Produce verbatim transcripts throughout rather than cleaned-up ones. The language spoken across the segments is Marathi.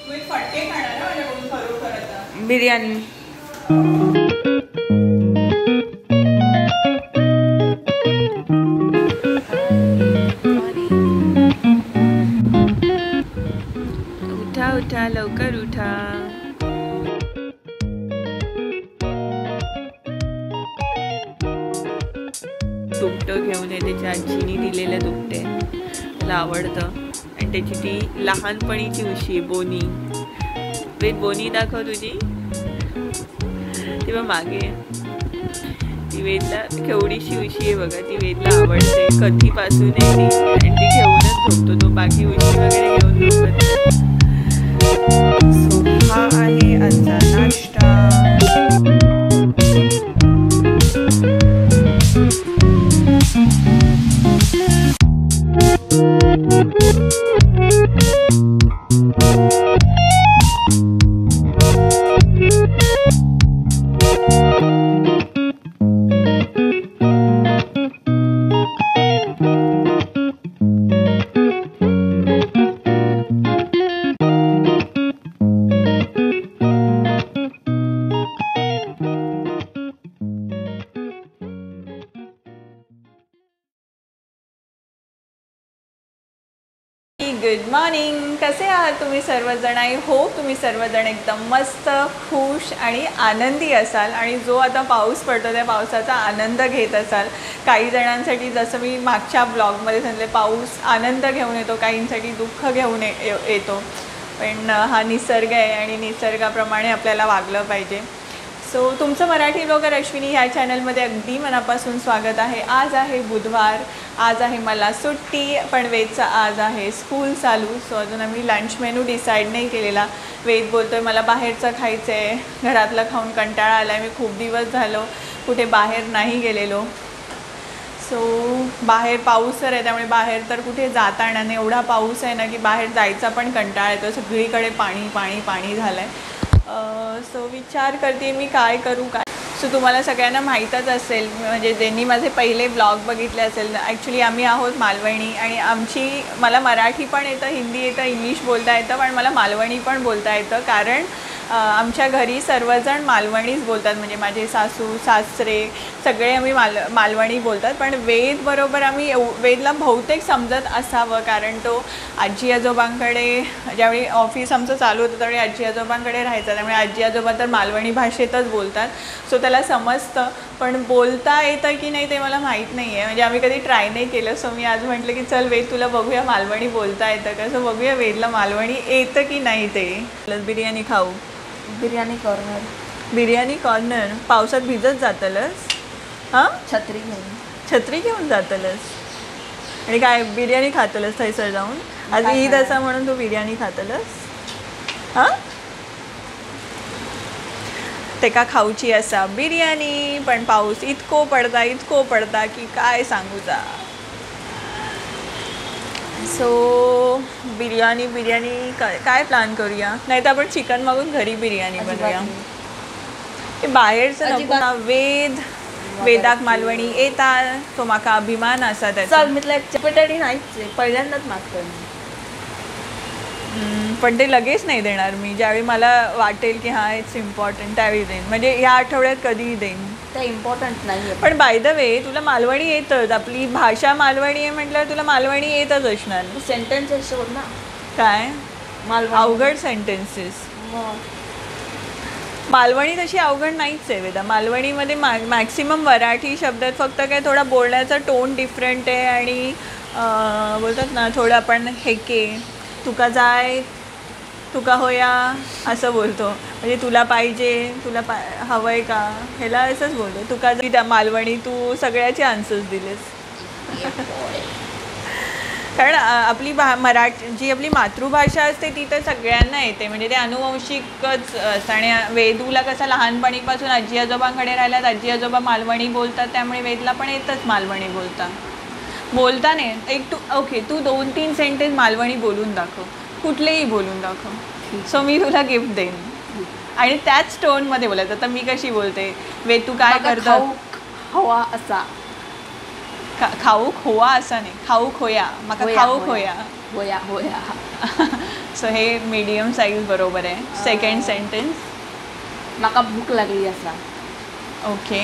फटके खाणार ना माझ्याकडून खरोखर आता बिर्याणी. उठा उठा लवकर उठा. दुपटं घेऊन ये, त्याच्या आजीनी दिलेलं दुपटे त्याला आवडतं. आणि त्याची ती लहानपणीची उशी बोनी. वेद बोनी दाखव तुझी. ती बघ मागे ती वेदला केवढीशी उशी आहे बघा. ती वेदला आवडते कधीपासून आहे ती. आणि ती घेऊनच झोपतो तो. बाकी उशी वगैरे घेऊन झोपत. सो हा आहे आजचा नाश्ता. Good morning. कसे आहात तुम्ही सर्वजण? आई होप तुम्ही सर्वजण एकदम मस्त खुश आणि आनंदी असाल. आणि जो आता पाऊस पडतो त्या पावसाचा आनंद घेत असाल. काही जणांसाठी जसं मी मागच्या ब्लॉगमध्ये सांगितले पाऊस आनंद घेऊन येतो, काहींसाठी दुःख घेऊन येतो. पण हा निसर्ग आहे आणि निसर्गाप्रमाणे आपल्याला वागलं पाहिजे. सो तुमचं मराठी ब्लॉगर अश्विनी ह्या चॅनलमध्ये अगदी मनापासून स्वागत आहे. आज आहे बुधवार. आज आहे मला सुट्टी. पण वेदचा आज आहे स्कूल चालू. सो अजून आम्ही लंच मेनू डिसाईड नाही केलेला. वेद बोलतो आहे मला बाहेरचं खायचं आहे, घरातलं खाऊन कंटाळा आला आहे. मी खूप दिवस झालो कुठे बाहेर नाही गेलेलो. सो बाहेर पाऊस तर आहे त्यामुळे बाहेर तर कुठे जाता येणार नाही. एवढा पाऊस आहे ना की बाहेर जायचा पण कंटाळा येतो. सगळीकडे पाणी पाणी पाणी झालं आहे. सो विचार करते मी काय करू काय. सो तुम्हाला सगळ्यांना माहीतच असेल, म्हणजे ज्यांनी माझे पहिले ब्लॉग बघितले असेल, ॲक्च्युली आम्ही आहोत मालवणी. आणि आमची मला मराठी पण येतं, हिंदी येतं, इंग्लिश बोलता येतं, पण मला मालवणी पण बोलता येतं. कारण आमच्या घरी सर्वजण मालवणीच बोलतात. म्हणजे माझे सासू सासरे सगळे आम्ही माल मालवणी बोलतात. पण वेद बरोबर आम्ही एव वेदला बहुतेक समजत असावं, कारण तो आजी आजोबांकडे ज्यावेळी ऑफिस आमचं चालू होतं त्यावेळी आजी आजोबांकडे राहायचा. त्यामुळे आजी आजोबा तर मालवणी भाषेतच बोलतात. सो त्याला समजतं. पण बोलता येतं की नाही ते मला माहीत नाही आहे. म्हणजे आम्ही कधी ट्राय नाही केलं. सो मी आज म्हटलं की चल वेद तुला बघूया मालवणी बोलता येतं का. सो बघूया वेदला मालवणी येतं की नाही ते. प्लस बिर्याणी खाऊ. बिर्याणी कॉर्नर. बिर्याणी कॉर्नर पावसात भिजत जातलस. हां छत्री घेऊन छत्री घेऊन जातलस आणि काय बिर्याणी खातलस थंयसर जाऊन. आज ईद असा म्हणून तू बिर्याणी खातलस. हां तेका खाऊची असा बिर्याणी. पण पाऊस इतको पडता इतको पडता की काय सांगूचा. सो बिर्याणी बिर्याणी काय काय प्लॅन करूया. नाही तर आपण चिकन मागून घरी बिर्याणी बनवूया. हे बाहेरचं नको ना. वेद वेदाक मालवणी येतात. तो माका अभिमान असा त्याचा. चल म्हटलं चपटाडी नाहीच पहिल्यांदाच मागतो. पण ते लगेच नाही देणार मी. ज्यावेळी मला वाटेल की हां इट्स इम्पॉर्टंट त्यावेळी देईन. म्हणजे ह्या आठवड्यात कधीही देईन. ते इम्पॉर्टंट नाही आहे. पण बाय द वे तुला मालवणी येतच. आपली भाषा मालवणी आहे म्हटल्यावर तुला मालवणी येतच असणार. सेंटेन्सेस शोध ना. काय मालवणी अवघड सेंटेन्सेस. मालवणी तशी अवघड नाहीच आहे वेदा. मालवणीमध्ये मॅ मॅक्सिमम मराठी शब्द आहेत. फक्त काय थोडा बोलण्याचा टोन डिफरंट आहे. आणि बोलतात ना थोडं आपण हेके तुका जाय तुका होया असं बोलतो. म्हणजे तुला पाहिजे तुला पा हवं आहे का ह्याला असंच बोलतो. तुका त्या मालवणी तू सगळ्याचे आन्सर्स दिलेस. कारण आपली भा मराठी जी आपली मातृभाषा असते ती तर सगळ्यांना येते. म्हणजे ते अनुवंशिकच असतं. आणि वेदूला कसं लहानपणीपासून आजी आजोबांकडे राहिल्यात. आजी आजोबा मालवणी बोलतात त्यामुळे वेदला पण येतच मालवणी बोलता बोलता नाही. एक तू ओके तू दोन तीन सेंटेन्स मालवणी बोलून दाखव. कुठलेही बोलून दाखव. सो मी तुला गिफ्ट देईन. आणि त्याच टोनमध्ये बोलायचं. तर मी कशी बोलते वेद तू काय करतो. हवा असा खाऊक होवा असा नाही. खाऊक होया. मका खाऊक होया होया होया सो हे मिडियम साईज बरोबर आहे. Second sentence. म्हाका भूक लागली आसा. ओके.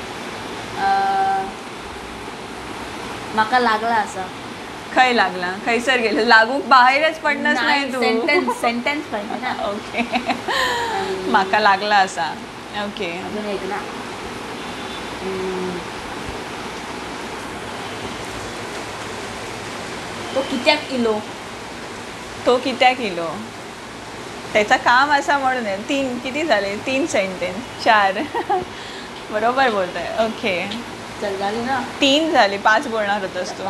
म्हाका लागला आसा. खंय लागला? खंयसर गेलं? लागूक बाहेरच पडणंच नाही तू. सेंटेन्स सेंटेन्स पाहिजे ना. ओके. म्हाका लागला असा. ओके. अजून एक ना. तो कित्याक इलो? तो कित्याक इलो? त्याचं काम असं म्हणून आहे. तीन किती झाले? तीन सेंटेन्स. चार. बरोबर बोलतोय. ओके. चल झाली ना. तीन झाले. पाच बोलणार होतस तू.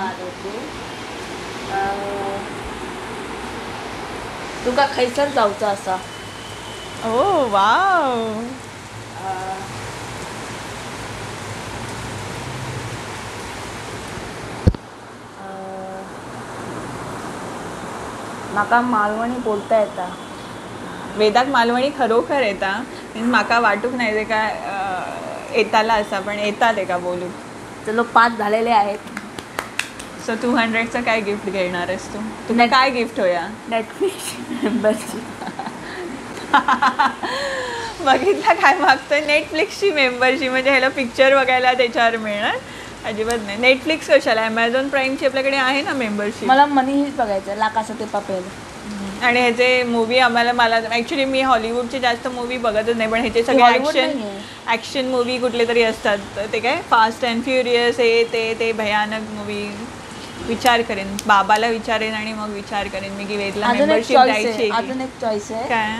तुका खैसर जावचं असा? ओ वाव. म्हाका मालवणी बोलता येता. वेदाक मालवणी खरोखर येता. मीन्स म्हाका वाटूक नाही ते काय येताला असा पण येता ते का बोलू. चलो पाच झालेले आहेत. सो टू हंड्रेडचं काय गिफ्ट घेणार आहेस तू? तुला काय गिफ्ट होया? Netflix membership. बघितला काय मागतोय? नेटफ्लिक्सची मेंबरशिप. म्हणजे ह्याला पिक्चर बघायला त्याच्यावर मिळणार? अजिबात नाही. नेटफ्लिक्स कशाला? ॲमेझॉन प्राईमची आपल्याकडे आहे ना मेंबरशिप. मला मनी हीच बघायचं. लाख असं ते पापेल. आणि ह्याचे मूवी आम्हाला मला ॲक्च्युली मी हॉलिवूडचे जास्त मूवी बघतच नाही पण ह्याचे सगळे ॲक्शन ॲक्शन मूवी कुठले तरी असतात. ते काय फास्ट अँड फ्युरियस हे ते ते भयानक मूवी. विचार करेन. बाबाला विचारेन आणि मग विचार करेन मी की वेदला मेंबरशिप द्यायची. अजून एक चॉईस आहे. काय?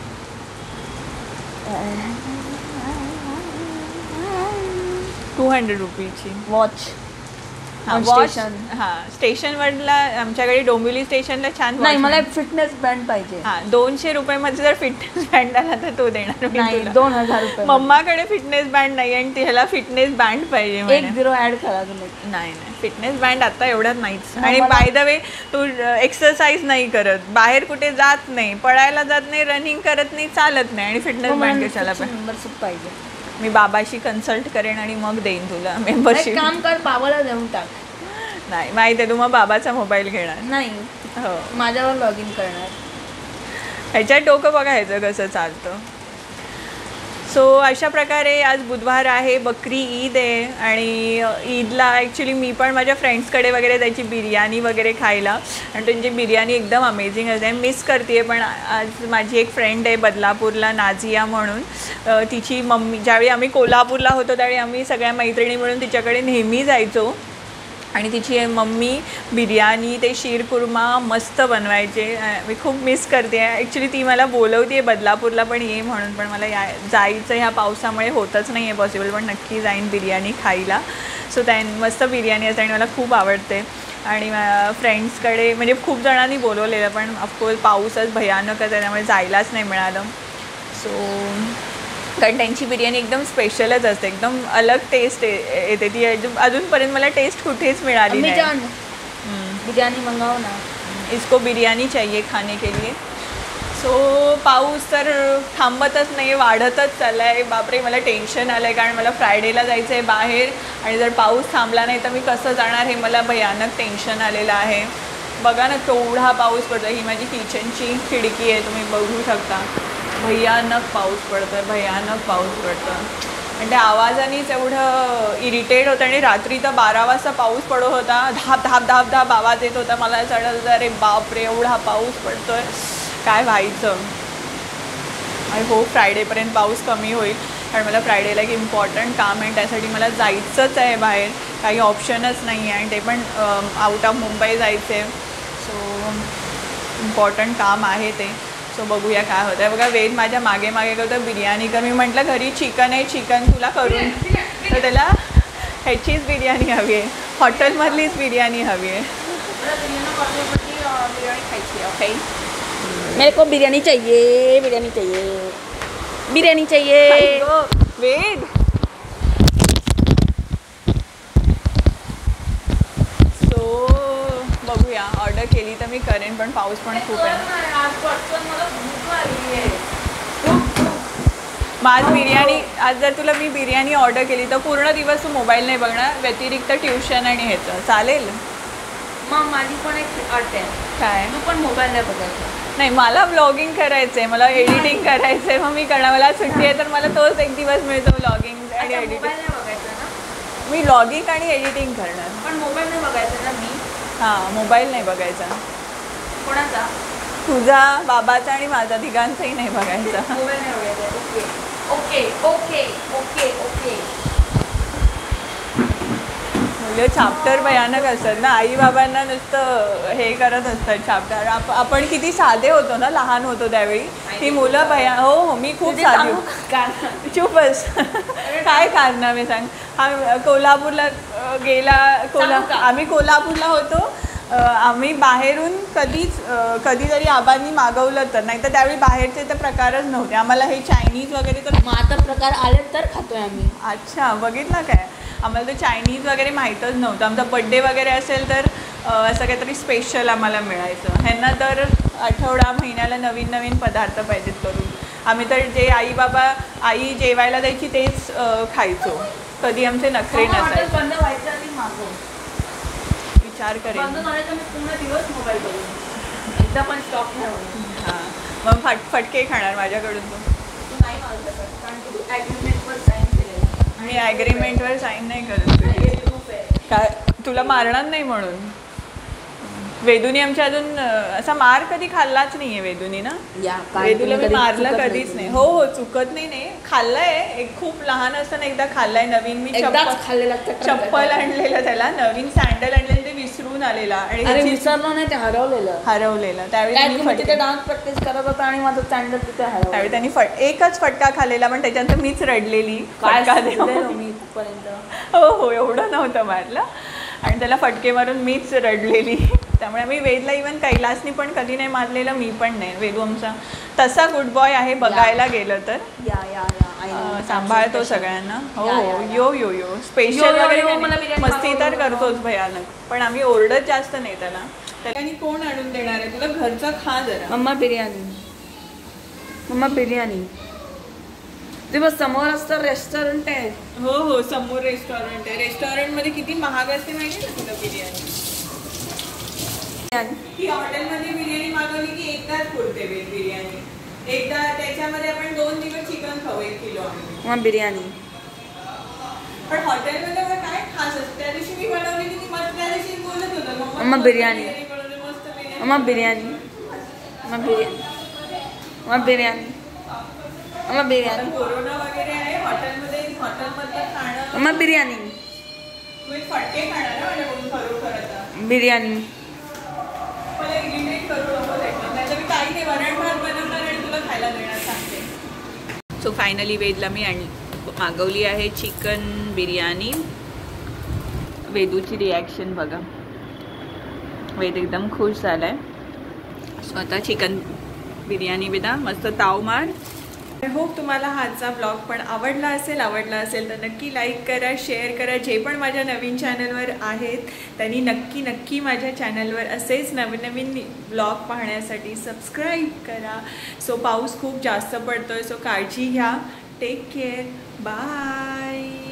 टू हंड्रेड रुपीजची वॉच. वॉच. हां स्टेशनवरला आमच्याकडे डोंबिवली स्टेशनला छान. नाही मला फिटनेस बँड पाहिजे. हां दोनशे रुपयामध्ये जर फिटनेस बँड आला तर तो देणार नाही. दोन हजार रुपये. मम्माकडे फिटनेस बँड नाही आणि त्याला फिटनेस बँड पाहिजे. एक झिरो ऍड करा तुम्ही. नाही नाही फिटनेस बँड आता एवढ्यात नाहीच. आणि बाय द वे तू एक्सरसाइज नाही करत, बाहेर कुठे जात नाही, पळायला जात नाही, रनिंग करत नाही, चालत नाही आणि फिटनेस बँड कशाला मेंबरशिप पाहिजे. मी बाबाशी कन्सल्ट करेन आणि मग देईन तुला मेंबरशिप. काम कर बाबाला देऊन टाक. नाही माहिती आहे तू मग बाबाचा मोबाईल घेणार. नाही हो माझ्यावर लॉग इन करणार. ह्याच्यात डोकं बघायचं कसं चालतं. सो अशा प्रकारे आज बुधवार आहे, बकरी ईद आहे आणि ईदला ॲक्च्युली मी पण माझ्या फ्रेंड्सकडे वगैरे जायची बिर्याणी वगैरे खायला आणि त्यांची बिर्याणी एकदम अमेझिंग असते. मिस करते पण आज माझी एक फ्रेंड आहे बदलापूरला नाझिया म्हणून. तिची मम्मी ज्यावेळी आम्ही कोल्हापूरला होतो त्यावेळी आम्ही सगळ्या मैत्रिणी मिळून तिच्याकडे नेहमी जायचो आणि तिची मम्मी बिर्याणी ते शीरकुर्मा मस्त बनवायचे. मी खूप मिस करते आहे. ॲक्च्युली ती मला बोलवते आहे बदलापूरला पण ये म्हणून पण मला या जायचं ह्या पावसामुळे होतच नाही आहे पॉसिबल पण नक्की जाईन बिर्याणी खायला. सो त्या मस्त बिर्याणी असते आणि मला खूप आवडते आणि फ्रेंड्सकडे म्हणजे खूप जणांनी बोलवलेलं पण ऑफकोर्स पाऊसच भयानकच आहे त्यामुळे जायलाच नाही मिळालं. सो कारण त्यांची बिर्याणी एकदम स्पेशलच असते, एकदम अलग टेस्ट येते ती. अजूनपर्यंत मला टेस्ट कुठेच मिळाली नाही. बिर्याणी मंगाव ना. इसको बिर्याणी चाहिए खाने के लिए. सो पाऊस तर थांबतच नाही, वाढतच चालला आहे. बापरे मला टेन्शन आलं आहे कारण मला फ्रायडेला जायचं आहे बाहेर आणि जर पाऊस थांबला नाही तर मी कसं जाणार हे मला भयानक टेन्शन आलेलं आहे. बघा ना केवढा पाऊस पडतो. ही माझी किचनची खिडकी आहे, तुम्ही बघू शकता. भयानक पाऊस पडतो आहे, भयानक पाऊस पडतो आणि त्या आवाजानेच एवढं इरिटेट होतं. आणि रात्री तर बारा वाजता पाऊस पडत होता, धाप धाप धाप धाप आवाज येत होता. मला चढत होता अरे बापरे एवढा पाऊस पडतो आहे काय व्हायचं. आय होप फ्रायडेपर्यंत पाऊस कमी होईल कारण मला फ्रायडेला एक इम्पॉर्टंट काम आहे, त्यासाठी मला जायचंच आहे बाहेर, काही ऑप्शनच नाही आहे आणि ते पण आउट ऑफ मुंबई जायचं आहे. सो इम्पॉर्टंट काम आहे ते. सो बघूया काय होतं आहे. बघा वेद माझ्या मागे मागे करतो बिर्याणी कर. मी म्हटलं घरी चिकन आहे, चिकन तुला करून, तर त्याला ह्याचीच बिर्याणी हवी आहे, हॉटेलमधलीच बिर्याणी हवी आहे. बिर्याणी खायची. ओके मेरे को बिर्याणी चाहिए, बिर्याणी चाहिए, बिर्याणी चाहिए. वेद सो बघूया ऑर्डर केली तर मी करेन पण पाऊस पण खूप आहे. माझ बिर्याणी आज जर तुला मी बिर्याणी ऑर्डर केली तर पूर्ण दिवस तू मोबाईल नाही बघणार, व्यतिरिक्त ट्युशन आणि ह्याचं चालेल. मग माझी पण एक अट आहे काय तू पण मोबाईल नाही बघायचा. नाही मला ब्लॉगिंग करायचंय, मला एडिटिंग करायचंय, मग मी करणार. मला सुट्टी आहे तर मला तोच एक दिवस मिळतो ब्लॉगिंग आणि एडिटिंग. मोबाईल नाही बघायचा ना, मी ब्लॉगिंग आणि एडिटिंग करणार. पण मोबाईल नाही बघायचा ना मी. हां, मोबाईल नाही बघायचा. कोणाचा? तुझा, बाबाचा आणि माझा, तिघांचाही नाही बघायचा. मोबाईल नाही बघायचा. Okay okay okay okay okay. मुलं चाप्टर भयानक असतात ना, आई बाबांना नुसतं हे करत असतात चाप्टर. आप आपण किती साधे होतो ना लहान होतो त्यावेळी. ही मुलं भया हो हो मी खूप साधी होती. चुपच. काय कारनामे सांग. हा कोल्हापूरला अ, गेला कोल्हा आम्ही कोल्हापूरला होतो. अ, आम्ही बाहेरून कधीच अ, कधीतरी आबांनी मागवलं तर, नाही तर त्यावेळी बाहेरचे तर प्रकारच नव्हते. आम्हाला हे चायनीज वगैरे तर मग आता प्रकार आले तर खातोय आम्ही. अच्छा, बघितलं काय. आम्हाला तर चायनीज वगैरे माहीतच नव्हतं. आमचा बड्डे वगैरे असेल तर अ, असं काहीतरी स्पेशल आम्हाला मिळायचं. ह्यांना तर आठवडा महिन्याला नवीन नवीन पदार्थ पाहिजेत करून. आम्ही तर जे आई बाबा आई जेवायला द्यायची तेच अ, खायचो. कधी आमचे नखरे नसायचे. बंद व्हायचं आधी मागव. विचार करेन. बंद झालं तर मी पूर्ण दिवस मोबाईल बघून एकदा पण स्टॉप नाही होणार. हां, मग फट फटके खाणार माझ्याकडून तू. तू नाही मागू शकत कारण की तू ॲग्रीमेंटवर साईन केलेलं. मी ॲग्रीमेंटवर साईन नाही करत. हे प्रूफ आहे. काय तुला मारणार नाही म्हणून. वेदूनी आमच्या अजून अ, असा मार कधी खाल्लाच नाहीये वेदूनी ना. या वेदूला मी मारलं कधीच नाही. हो हो चुकत नाही. नाही खाल्लंय, एक खूप लहान असताना एकदा खाल्लाय. नवीन मी एकदाच खाल्लेला चप्पल आणलेलं त्याला, नवीन सँडल आणलेलं ते विसरून आलेला आणि अरे त्याची- विसरलो नाही, ते हरवलेलं. हरवलेलं. त्यावेळी काय त्यांनी तुम्ही तिथे फटके- डान्स प्रॅक्टिस करत होता आणि माझं सँडल तिथे हरवलं. त्यावेळी त्यांनी फट एकच फटका खाल्लेला, पण त्याच्यानंतर मीच रडलेली. काय फटका सुचलेलं देऊन. मी इथपर्यंत. हो हो एवढं नव्हतं मारलं आणि त्याला फटके मारून मीच रडलेली. त्यामुळे आम्ही वेदला इवन कैलासनी पण कधी नाही मारलेलं, मी पण नाही. वेदू आमचा तसा गुड बॉय आहे बघायला गेलं तर. या या या I know. अं, सांभाळतो सगळ्यांना. हो या, हो या, या. यो यो यो यो, स्पेशल यो, वगैरे यो, काही मला नाही. बिर्याणी मस्ती तर मागव, करतोच भयानक, पण आम्ही ओरडत जास्त नाही त्याला. त्याने कोण आणून देणार आहे तुला. घरचा खा जरा. मम्मा बिर्याणी. मम्मा बिर्याणी. ते बस समोर असतं रेस्टॉरंट आहे. हो हो समोर रेस्टॉरंट आहे. रेस्टॉरंट मध्ये किती महाग असते माहिती ना तुला बिर्याणी. ही हॉटेलमध्ये बिर्याणी मागवली की एकदाच पुरते वेज बिर्याणी. एकदा त्याच्यामध्ये आपण दोन दिवस चिकन खाऊ एक किलो. मम्मा बिर्याणी. पण हॉटेलमध्ये मला काय खास असतं. त्या दिवशी मी बनवली की मस्त, त्या दिवशी बोलत होतं मम्मा बिर्याणी. मस्त biryani. Mamma biryani. Mamma biryani. Mamma biryani. Mamma biryani. Corona वगैरे आहे हॉटेलमध्ये, हॉटेलमधलं खाणं. मम्मा बिर्याणी. तुम्ही फटके खाणार ना माझ्याकडून खरोखर आता. बिर्याणी. मला इरिटेट करू नको त्याच्यात. नाहीतर मी काही नाही वरण भात बनवणार आणि तुला खायला देणार सांगते. सो फायनली वेदला मी आण मागवली आहे चिकन बिर्याणी. वेदूची रिॲक्शन बघा. वेद एकदम खुश झालाय. सो आता चिकन बिर्याणी बेदा मस्त ताव मार. आय होप तुम्हाला हा आजचा ब्लॉग पण आवडला असेल. आवडला असेल तर नक्की लाईक करा, शेअर करा. जे पण माझ्या नवीन चॅनलवर आहेत त्यांनी नक्की नक्की माझ्या चॅनलवर असेच नवीन नवीन ब्लॉग पाहण्यासाठी सबस्क्राईब करा. सो पाऊस खूप जास्त पडतोय, सो काळजी घ्या. Take care. बाय.